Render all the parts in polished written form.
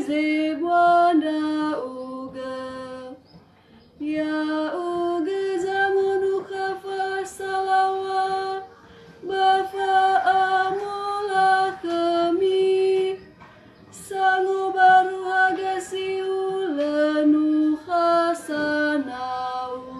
ze Bwana uga ya uga zamanu kafa salawa bafa amula kami sangu baru agasi ulanu hasanau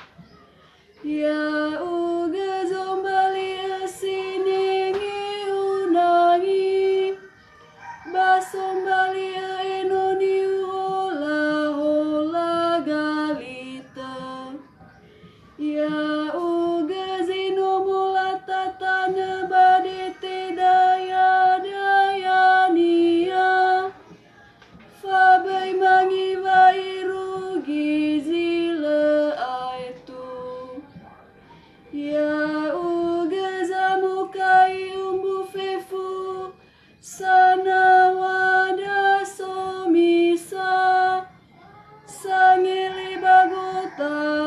ya uga zombali asiningi unangi basombali enoni hola hola galita ya uga zino mulata tana badete daya daya nia fabai mangi vairu gizile aitu ya uga zamukai umbu fefu sana wada somisa sangili bagota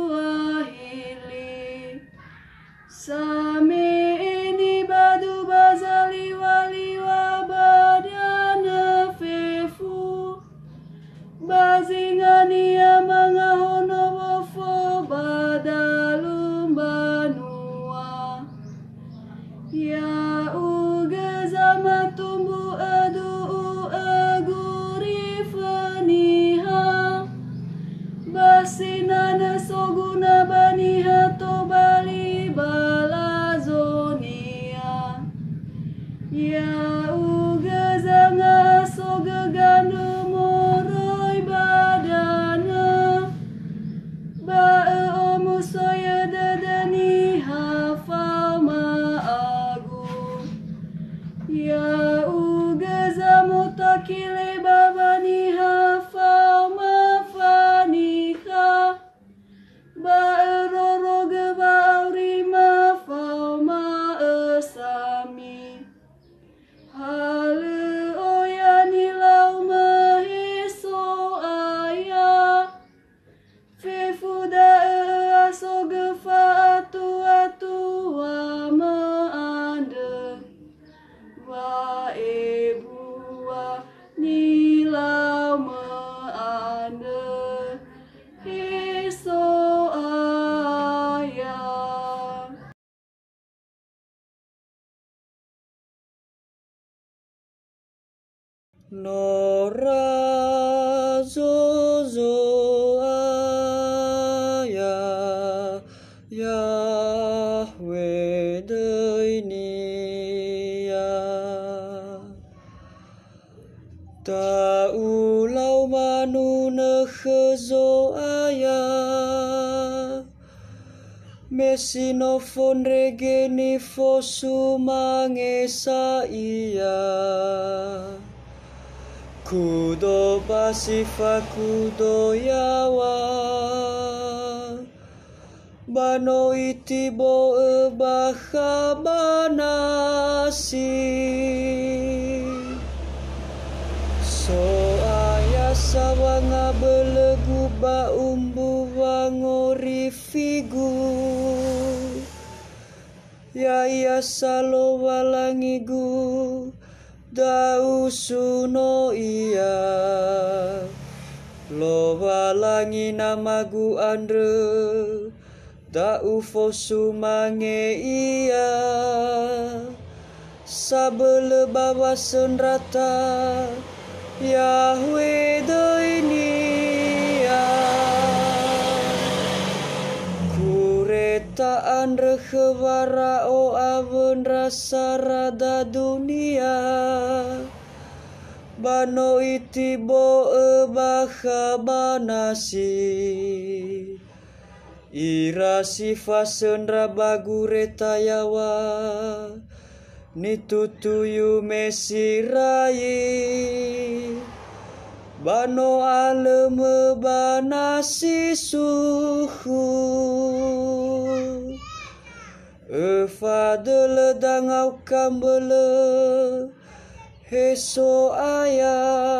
luahili same ini badu bazali waliwa badana fefu bazingani amangahono wofo badalum banua ya uga zama tumbu adu aguri faniha basinana soguna baniha to bali balazonia ya uga zanga soga gandu moroi badana bae omu soya dadani hafal maagu ya uga zamu takile babani hafal mafanika bae roro gebauri mafal maesami hale oyani lau maheso aya fefuda aso gefa atu wa maande wa ebua nilau maande heso aya Nora zozo aya Yahweh deinia ta ulau manu nekhezo aya mesinofon regeni fosu mangesa iya kudo pasifa kudo yawa bano itibo ebaha banasi so aya sawanga belegu ba umbu wangori figu ya iya salo walangigu dau suno iya lo walangi namagu andre dau fosu mange iya sabele bawa senrata Yahweh deinia kureta andre khewara o awen rasa rada dunia bano itibo ebaha banasi ira sifa senra bagureta yawa nitutuyu mesirai bano aleme banasi suhu efadele dangau kambele heso aya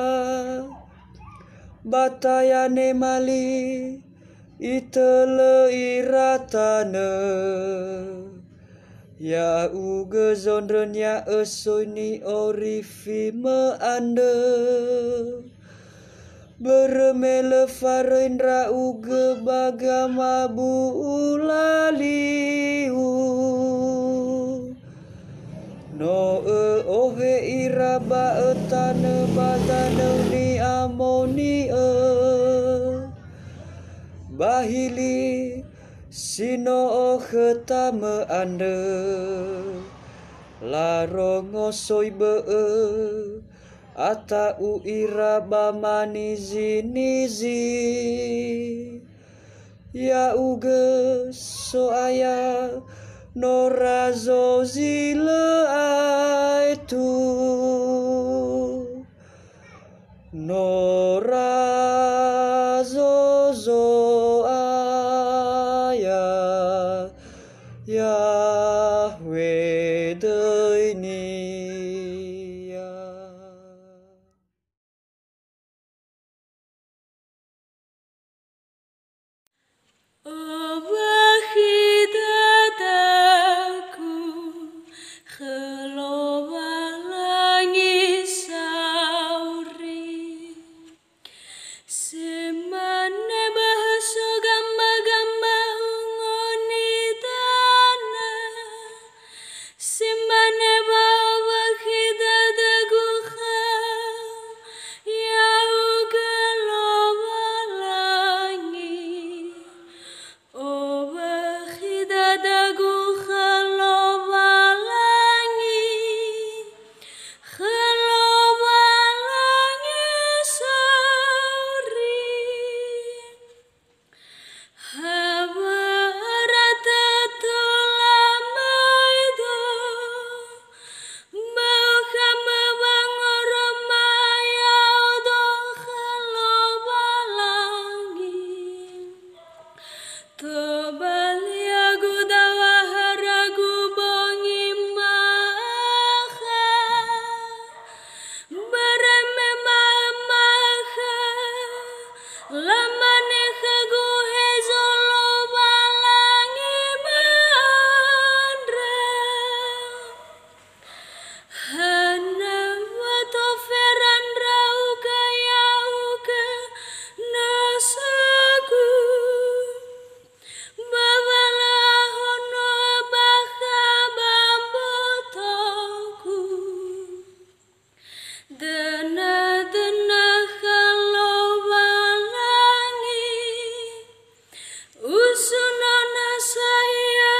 batayane mali itele iratane Ya uge zonrenya esoi ni orifi me ande beremele farendra uge bagama bulaliu no ohe iraba etane batane ni amoni bahili sino khetame ande larongo soibe ata uiraba manizi nizi ya uge soaya norazo zile aitu norazo zo aya Yahweh deinia. Wahidataku gelowalangi sauri semane bahasa gamba-gamba ngoni tanah semane bawa hidataku yau gelowalangi oh bahidadagu khalowalangi sauri habarata tulamaido mau kama bangoromaya dong khalowalangi Tobaliagu dawaharagu bongi maha Barame mamaha Lamane khagu hezolo balangi mandra Hana wato ferandra uka yauka nasagu Babalah hono baka bambotoku Dena-dena khalowalangi Usunona saya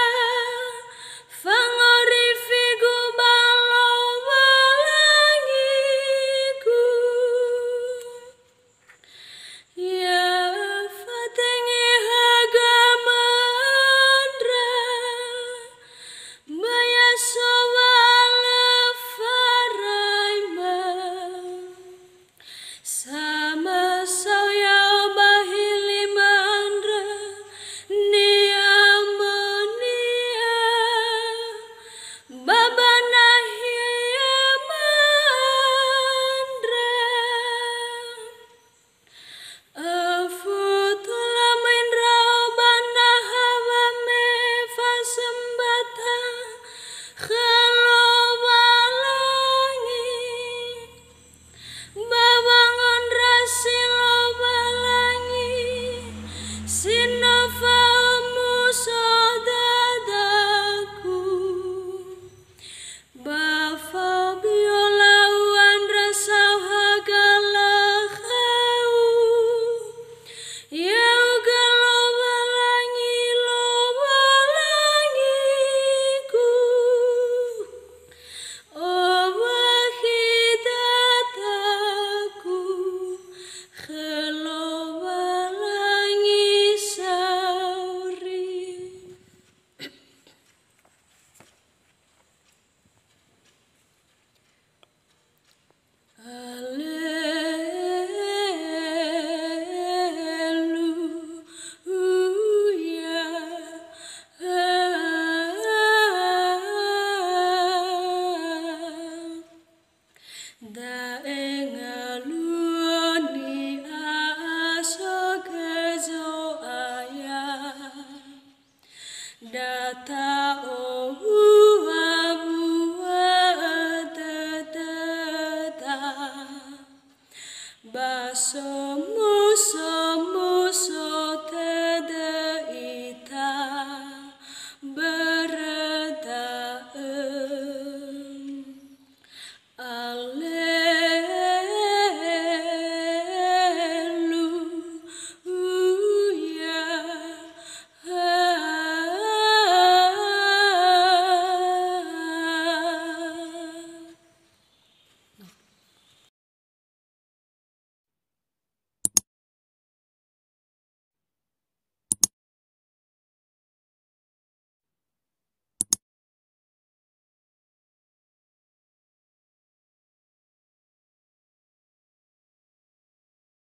Fangorifigu balowalangiku Ya fatengi hagamandra Maya sowale faraima Sama saya bahili mandra Niamonia Baba nahia mandra Afutula mindra bana hawa me fasembata khalowalangi Babangon rasilo balangi Sinofamu sodadaku Bafa biolauan rasau hagalahu Yau lowalangiku Oh wahidataku gelowalangi sauri Daengaluni aso kezo ayah data Baso muso